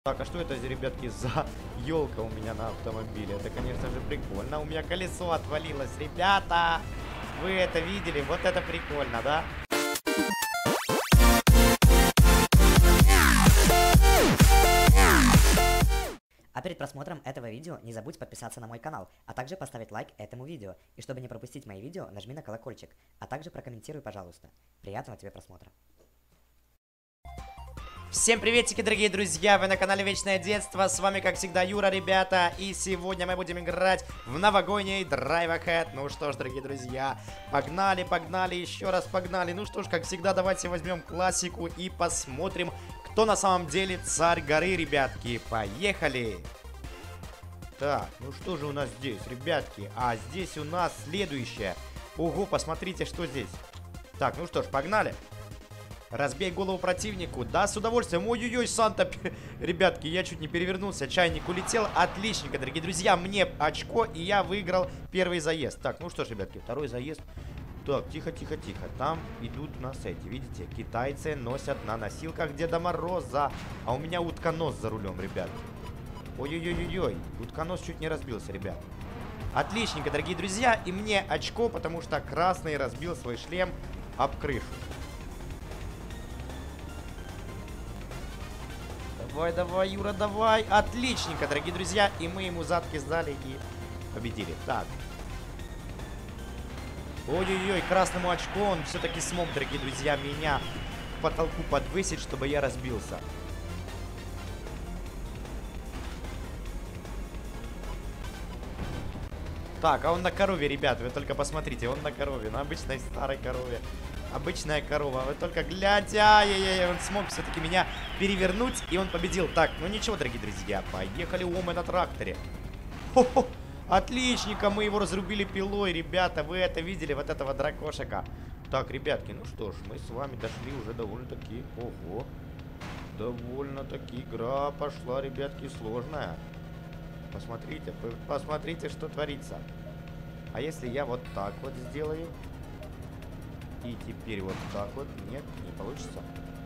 Так, а что это, ребятки, за елка у меня на автомобиле? Это, конечно же, прикольно. У меня колесо отвалилось. Ребята, вы это видели? Вот это прикольно, да? А перед просмотром этого видео не забудь подписаться на мой канал, а также поставить лайк этому видео. И чтобы не пропустить мои видео, нажми на колокольчик, а также прокомментируй, пожалуйста. Приятного тебе просмотра. Всем приветики, дорогие друзья, вы на канале Вечное Детство, с вами как всегда Юра, ребята, и сегодня мы будем играть в новогодний Drive Ahead. Ну что ж, дорогие друзья, погнали, еще раз погнали. Ну что ж, как всегда, давайте возьмем классику и посмотрим, кто на самом деле царь горы, ребятки. Поехали! Так, ну что же у нас здесь, ребятки? А здесь у нас следующее. Ого, посмотрите, что здесь. Так, ну что ж, погнали. Разбей голову противнику. Да, с удовольствием. Ой-ой-ой, Санта. Ребятки, я чуть не перевернулся. Чайник улетел. Отличненько, дорогие друзья. Мне очко, и я выиграл первый заезд. Так, ну что ж, ребятки, второй заезд. Так, тихо. Там идут у нас эти, видите, китайцы носят на носилках Деда Мороза. А у меня утконос за рулем, ребятки. Ой-ой-ой-ой. Утконос чуть не разбился, ребят. Отличненько, дорогие друзья. И мне очко, потому что красный разбил свой шлем об крышу. Давай, Юра, давай. Отличненько, дорогие друзья. И мы ему задки сдали и победили. Так. Ой-ой-ой, красному очку он все-таки смог, дорогие друзья, меня к потолку подвысить, чтобы я разбился. Так, а он на корове, ребят, вы только посмотрите. Он на корове, на обычной старой корове. Обычная корова, вы только гляньте. Ай-яй-яй, он смог все-таки меня перевернуть, и он победил. Так, ну ничего, дорогие друзья, поехали мы на тракторе. Хо-хо, отличненько, мы его разрубили пилой, ребята, вы это видели, вот этого дракошика. Так, ребятки, ну что ж, мы с вами дошли уже довольно-таки, ого, довольно-таки игра пошла, ребятки, сложная. Посмотрите, что творится. А если я вот так вот сделаю? И теперь вот так вот. Нет, не получится.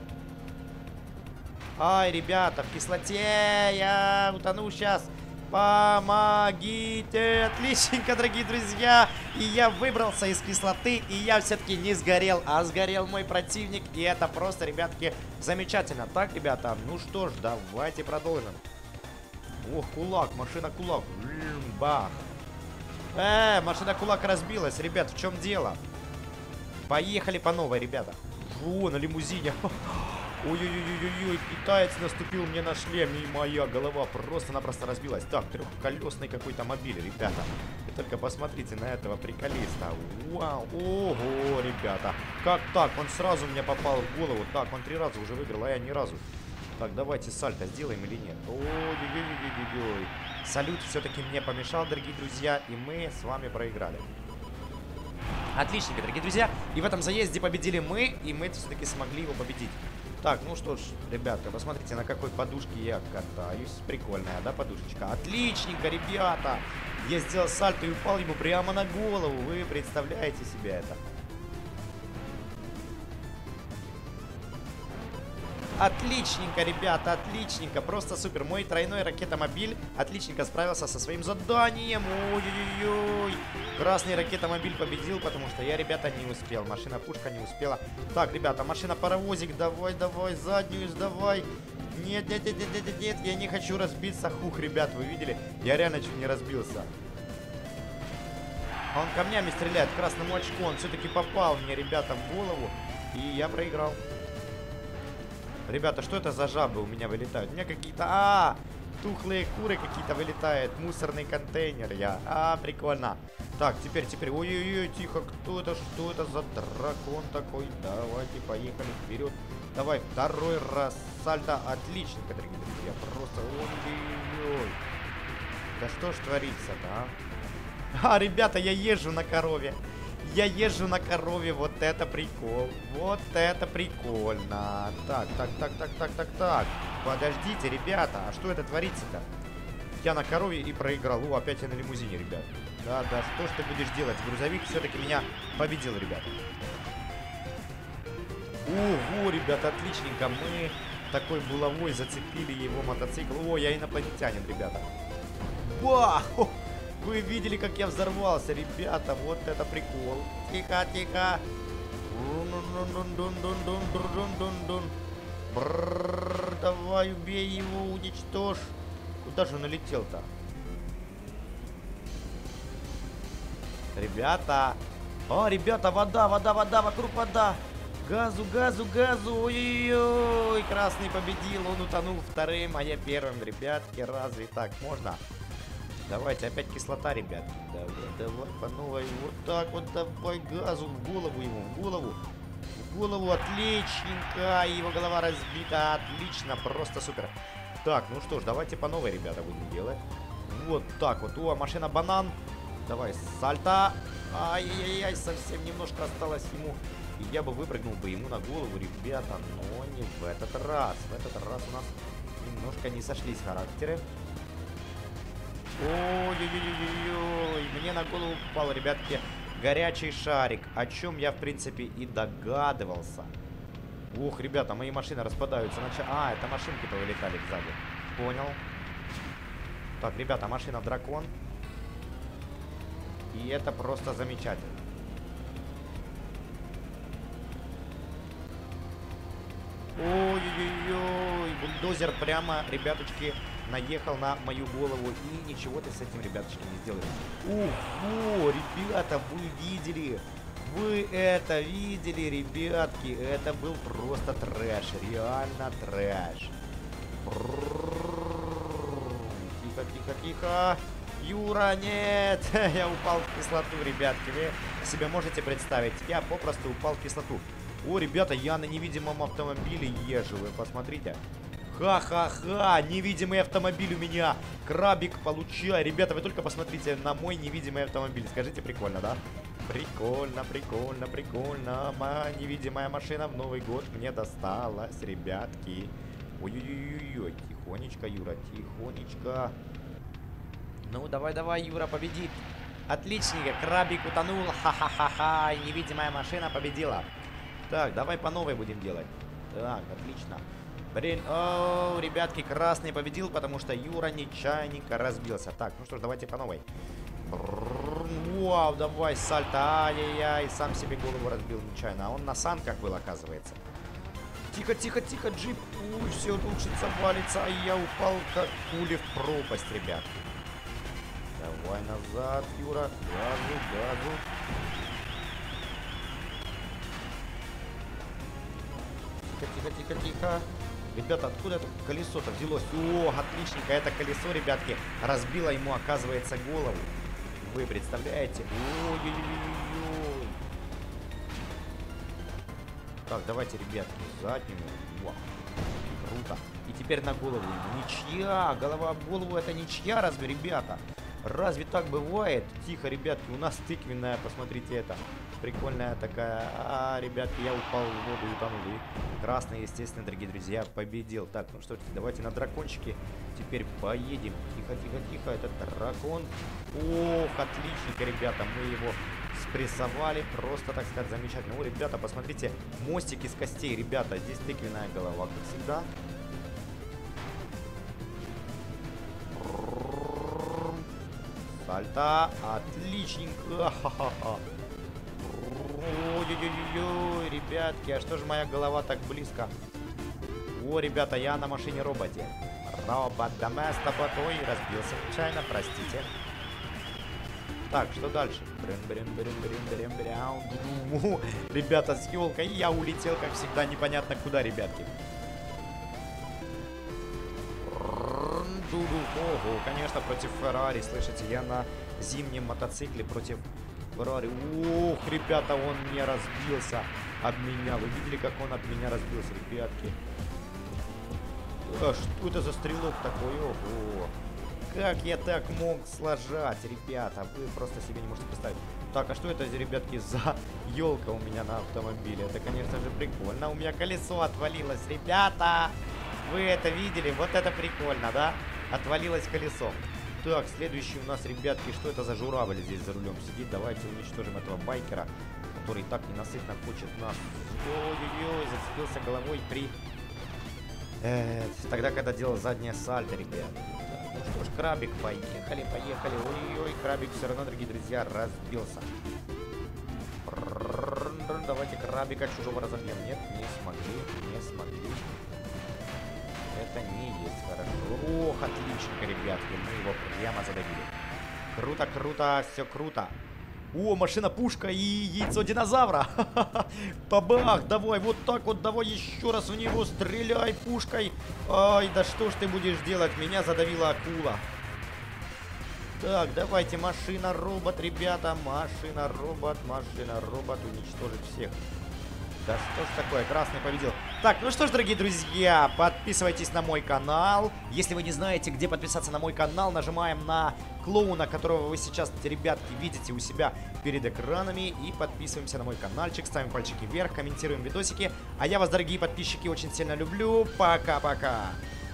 Ай, ребята, в кислоте. Я утону сейчас. Помогите. Отличненько, дорогие друзья. И я выбрался из кислоты. И я все-таки не сгорел, а сгорел мой противник. И это просто, ребятки, замечательно. Так, ребята, ну что ж, давайте продолжим. Ох, кулак, машина кулак. Бах. Машина кулак разбилась. Ребят, в чем дело? Поехали по новой, ребята. О, на лимузине. Ой-ой-ой-ой-ой, китаец наступил мне на шлем, и моя голова просто-напросто разбилась. Так, трехколесный какой-то мобиль, ребята. Вы только посмотрите на этого приколиста. Вау, ого, ребята. Как так? Он сразу мне попал в голову. Так, он 3 раза уже выиграл, а я ни разу. Так, давайте сальто сделаем или нет? Ой-ой-ой-ой-ой. Салют все-таки мне помешал, дорогие друзья, и мы с вами проиграли. Отличненько, дорогие друзья. И в этом заезде победили мы, и мы все-таки смогли его победить. Так, ну что ж, ребята, посмотрите, на какой подушке я катаюсь. Прикольная, да, подушечка? Отличненько, ребята. Я сделал сальто и упал ему прямо на голову. Вы представляете себе это? Отличненько, ребята, отличненько. Просто супер. Мой тройной ракетомобиль отличненько справился со своим заданием. Ой-ой-ой. Красный ракетомобиль победил, потому что я, ребята, не успел. Машина-пушка не успела. Так, ребята, машина-паровозик. Давай, заднюю сдавай. Нет, я не хочу разбиться. Хух, ребят, вы видели? Я реально чуть не разбился. Он камнями стреляет, красному очку. Он все-таки попал мне, ребята, в голову. И я проиграл. Ребята, что это за жабы у меня вылетают? У меня какие-то... тухлые куры какие-то вылетают. Мусорный контейнер я. Прикольно. Так, теперь. Ой-ой-ой, тихо. Кто это? Что это за дракон такой? Давайте, поехали вперед. Давай, второй раз. Сальто. Отличненько, дорогие друзья. Просто... Ой-ой-ой. Да что ж творится-то, а? Ребята, я езжу на корове. Я езжу на корове, вот это прикол. Вот это прикольно. Так. Подождите, ребята, а что это творится-то? Я на корове и проиграл. Опять я на лимузине, ребят. Да, что ж ты будешь делать? Грузовик все-таки меня победил, ребята. Ого, ребята, отличненько. Мы такой булавой зацепили его мотоцикл. О, я инопланетянин, ребята. Бах! Вы видели, как я взорвался, ребята? Вот это прикол. Тихо, тихо. Бррр, давай, убей его, уничтожь. Куда же он улетел-то? Ребята. О, ребята, вода, вода, вода, вокруг вода. Газу, газу, газу. Ой-ой-ой. Красный победил, он утонул вторым, а я первым, ребятки. Разве так можно? Давайте, опять кислота, ребят. Давай, давай, по новой. Вот так вот, давай газу в голову ему, в голову. В голову, отличненько. Его голова разбита, отлично, просто супер. Так, ну что ж, давайте по новой, ребята, будем делать. Вот так вот. О, машина банан. Давай, сальто. Ай-яй-яй, совсем немножко осталось ему. И я бы выпрыгнул бы ему на голову, ребята. Но не в этот раз. В этот раз у нас немножко не сошлись характеры. Ой-ой-ой-ой-ой. Мне на голову попал, ребятки, горячий шарик. О чем я, в принципе, и догадывался. Ох, ребята, мои машины распадаются. А, это машинки повылетали сзади. Понял. Так, ребята, машина дракон. И это просто замечательно. Ой-ой-ой. Бульдозер прямо, ребяточки, наехал на мою голову. И ничего ты с этим, ребяточки, не сделаешь. Ого, ребята, вы видели? Вы это видели, ребятки? Это был просто трэш. Реально трэш. Тихо, тихо, тихо. Юра, нет! Я упал в кислоту, ребятки. Вы себе можете представить? Я попросту упал в кислоту. О, ребята, я на невидимом автомобиле езжу. Вы посмотрите. Ха-ха-ха! Невидимый автомобиль у меня. Крабик получай. Ребята, вы только посмотрите на мой невидимый автомобиль. Скажите, прикольно, да? Прикольно, прикольно, прикольно. Моя невидимая машина в Новый год мне досталась, ребятки. Ой-ой-ой-ой. Тихонечко, Юра, тихонечко. Ну, давай-давай, Юра победит. Отличненько, крабик утонул. Ха-ха-ха-ха. И невидимая машина победила. Так, давай по новой будем делать. Так, отлично. Блин, о, ребятки, красный победил, потому что Юра нечаянненько разбился. Так, ну что ж, давайте по новой. Вау, давай, сальто. Ай-яй-яй, сам себе голову разбил нечаянно. А он на санках был, оказывается. Тихо, тихо, тихо, джип. Ой, все рушится, валится. А я упал, как пули в пропасть, ребятки. Давай назад, Юра. Газу, газу. Тихо, тихо, тихо, тихо. Ребята, откуда это колесо-то взялось? О, отличненько. Это колесо, ребятки, разбило ему, оказывается, голову. Вы представляете? Ой-ой-ой-ой. Так, давайте, ребятки, заднюю. Вау. Круто. И теперь на голову ему. Ничья. Голова об голову — это ничья, разве, ребята? Разве так бывает? Тихо, ребятки, у нас тыквенная, посмотрите это. Прикольная такая. А, ребятки, я упал в воду и утонул. И красный, естественно, дорогие друзья, победил. Так, ну что ж, давайте на дракончике теперь поедем. Тихо, тихо, тихо, это дракон. Ох, отличненько, ребята, мы его спрессовали. Просто, так сказать, замечательно. О, ребята, посмотрите, мостик из костей, ребята. Здесь тыквенная голова, как всегда. Сальто, отличненько. Ха-ха-ха. Ой-ой-ой-ой, ребятки, а что же моя голова так близко? О, ребята, я на машине-роботе. Робот-доместобот. Ой, разбился случайно, простите. Так, что дальше? Ребята, с елкой я улетел, как всегда, непонятно куда, ребятки. Ого, конечно, против Феррари. Слышите, я на зимнем мотоцикле против Феррари. Ох, ребята, он не разбился об меня. Вы видели, как он от меня разбился, ребятки? А что это за стрелок такой? Ого. Как я так мог сложать, ребята? Вы просто себе не можете представить. Так, а что это, ребятки, за елка у меня на автомобиле? Это, конечно же, прикольно. У меня колесо отвалилось, ребята. Вы это видели? Вот это прикольно, да? Отвалилось колесо. Так, следующий у нас, ребятки, что это за журавль здесь за рулем сидит? Давайте уничтожим этого байкера, который так ненасытно хочет нас. Ой-ой-ой, зацепился головой при Тогда, когда делал заднее сальто, ребят. Ну что ж, крабик, поехали, поехали. Ой-ой, крабик все равно, дорогие друзья, разбился. Давайте крабика чужого разомнем. Нет, не смогли, не смогли. Это не есть хорошо. Ох, отличненько, ребятки, мы его прямо задавили. Круто, круто, все круто. О, машина-пушка и яйцо динозавра. Бабах, давай, вот так вот, давай еще раз в него стреляй пушкой. Ай, да что ж ты будешь делать? Меня задавила акула. Так, давайте, машина-робот, ребята. Машина-робот, машина-робот. Уничтожить всех. Да что ж такое, красный победил. Так, ну что ж, дорогие друзья, подписывайтесь на мой канал. Если вы не знаете, где подписаться на мой канал, нажимаем на клоуна, которого вы сейчас, ребятки, видите у себя перед экранами. И подписываемся на мой каналчик, ставим пальчики вверх, комментируем видосики. А я вас, дорогие подписчики, очень сильно люблю. Пока-пока.